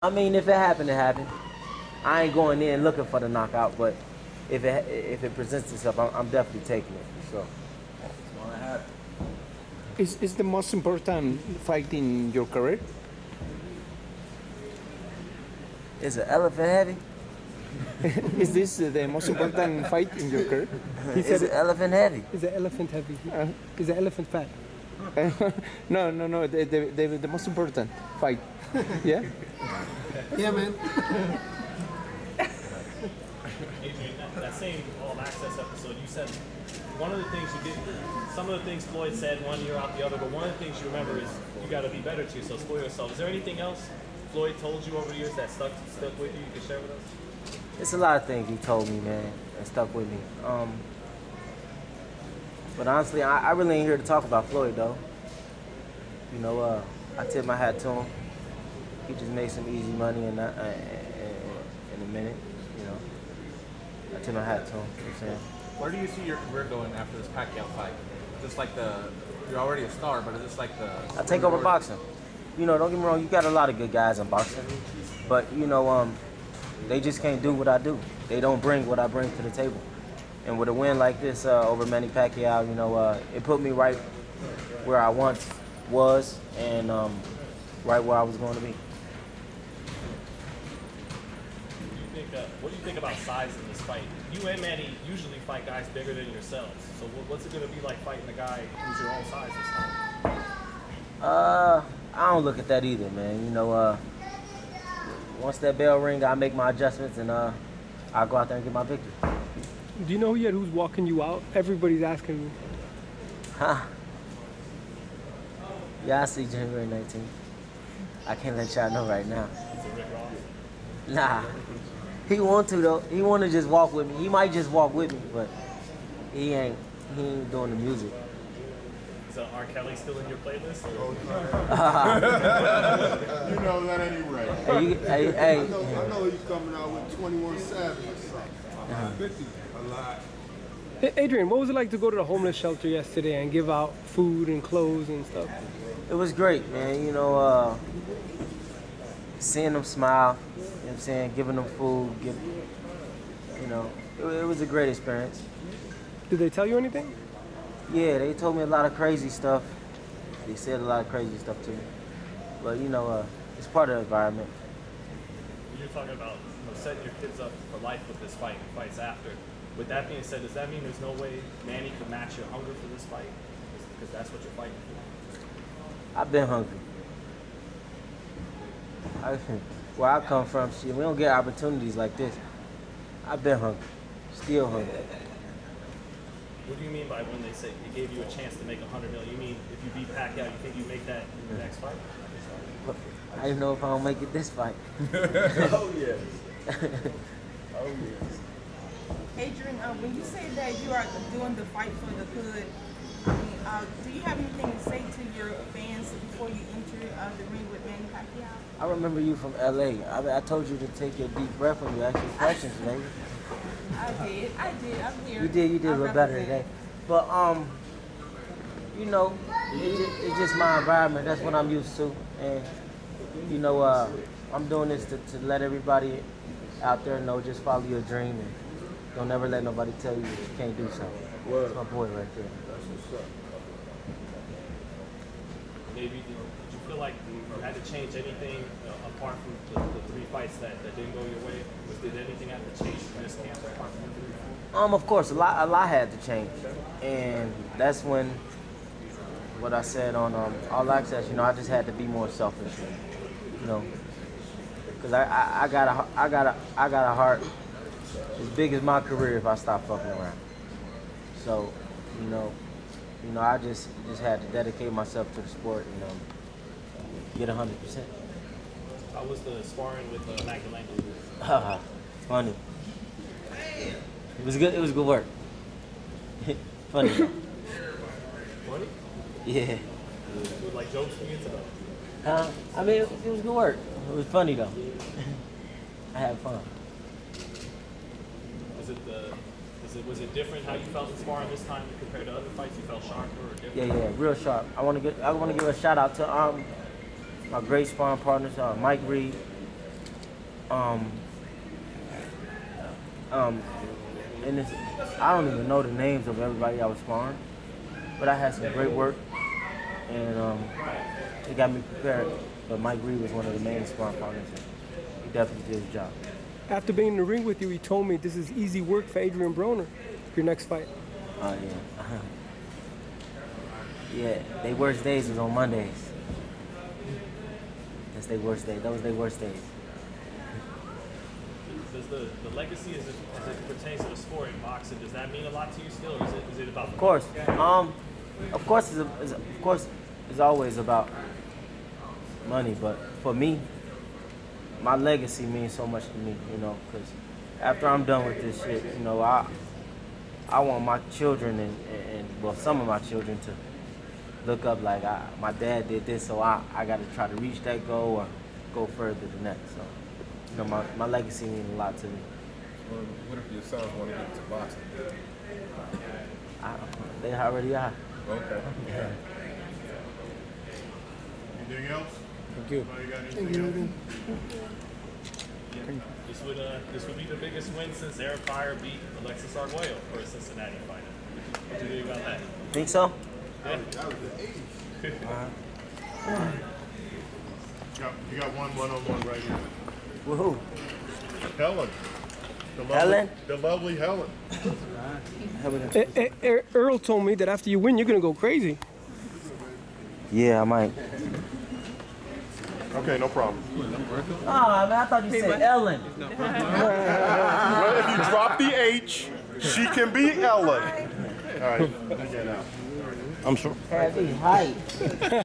I mean, if it happened, it happened. I ain't going in looking for the knockout, but if it presents itself, I'm definitely taking it. So. Is the most important fight in your career? Is it elephant heavy? Is this the most important fight in your career? Is it elephant heavy? Is it elephant heavy? Is it elephant fat? No. The most important fight. Yeah. Yeah, man. Adrian, that same All Access episode, you said one of the things you did, some of the things Floyd said one year out the other, but one of the things you remember is you got to be better to yourself, spoil yourself. Is there anything else Floyd told you over the years that stuck with you can share with us? It's a lot of things he told me, man, that stuck with me. But honestly, I really ain't here to talk about Floyd, though. You know, I tip my hat to him. He just made some easy money in a minute, you know. I tip my hat to him, you know what I'm saying? Where do you see your career going after this Pacquiao fight? Just like you're already a star, but is this like I take over boxing. You know, don't get me wrong, you got a lot of good guys in boxing. But, you know, they just can't do what I do. They don't bring what I bring to the table. And with a win like this over Manny Pacquiao, you know, it put me right where I once was and right where I was going to be. What do you think about size in this fight? You and Manny usually fight guys bigger than yourselves. So what's it going to be like fighting a guy who's your own size this time? I don't look at that either, man. You know, once that bell ring, I make my adjustments and I'll go out there and get my victory. Do you know yet who's walking you out? Everybody's asking me. Huh? Yeah, I see January 19th. I can't let y'all know right now. Nah. He want to though. He want to just walk with me. He might just walk with me, but he ain't doing the music. So R. Kelly still in your playlist? You know that ain't right. Hey. I know he's coming out with 21 Savage or something. 50 a lot. Hey, Adrian, what was it like to go to the homeless shelter yesterday and give out food and clothes and stuff? It was great, man. You know, seeing them smile, you know what I'm saying, giving them food, you know, it was a great experience. Did they tell you anything? Yeah, they told me a lot of crazy stuff. They said a lot of crazy stuff to me. But, you know, it's part of the environment. You're talking about setting your kids up for life with this fight and fights after. With that being said, does that mean there's no way Manny could match your hunger for this fight? Because that's what you're fighting for. I've been hungry. Where I come from, shit, we don't get opportunities like this. I've been hungry, still hungry. What do you mean by when they say they gave you a chance to make $100 million? You mean if you beat Pacquiao, you think you make that in your next fight? I don't know if I don't make it this fight. Oh yeah. Oh yeah. Adrian, when you say that you are doing the fight for the hood, do you have anything to say to your fans before you enter the ring with Manny Pacquiao? I remember you from LA. I told you to take your deep breath when you ask your questions, baby. I did. I'm here. You did a little better today. But you know, it's just my environment. That's what I'm used to, and you know, I'm doing this to let everybody out there know, just follow your dream and don't ever let nobody tell you that you can't do something. That's my boy right there. That's what's up. Maybe did you feel like you had to change anything apart from the three fights that didn't go your way? Did anything have to change from this camp apart from the three fights? Of course, a lot had to change, and that's when what I said on All Access. You know, I just had to be more selfish. You know, because I got a heart as big as my career if I stop fucking around. So, you know, I just had to dedicate myself to the sport and get 100%. How was the sparring with Magdalena? Funny. It was good. It was good work. Funny. Funny? Yeah. Like jokes from you today? I mean, it was good work. It was funny though. I had fun. Was it different how you felt in sparring this time compared to other fights? You felt sharper or different? Yeah, real sharp. I want to give a shout out to my great sparring partners, Mike Reed, And it's, I don't even know the names of everybody I was sparring, but I had some great work, and it got me prepared. But Mike Reed was one of the main sparring partners. He definitely did his job. After being in the ring with you, he told me this is easy work for Adrien Broner, your next fight. Oh, yeah. Yeah, their worst days was on Mondays. That's their worst day. That was their worst days. Does the legacy as it pertains to the sport in boxing, does that mean a lot to you still, or is it about? Of course. Of course, it's always about money, but for me, my legacy means so much to me, you know, because after I'm done with this shit, you know, I want my children and well, some of my children to look up like my dad did this, so I got to try to reach that goal or go further than that. So, you know, my legacy means a lot to me. Well, what if your sons want to get into boxing? They already are. Okay. Yeah. Anything else? Thank you. Anybody got anything else? This would be the biggest win since Eric Pryor beat Alexis Arguello for a Cincinnati fighter. What do you think about that? Think so? Yeah. That was the 80s. You got one-on-one right here. Woohoo. Helen. Helen? The lovely Helen. Earl told me that after you win, you're going to go crazy. Yeah, I might. Okay, no problem. Oh, man, I thought you said Ellen. Well, if you drop the H, she can be Ellen. All right. I'm sure. Heavy height.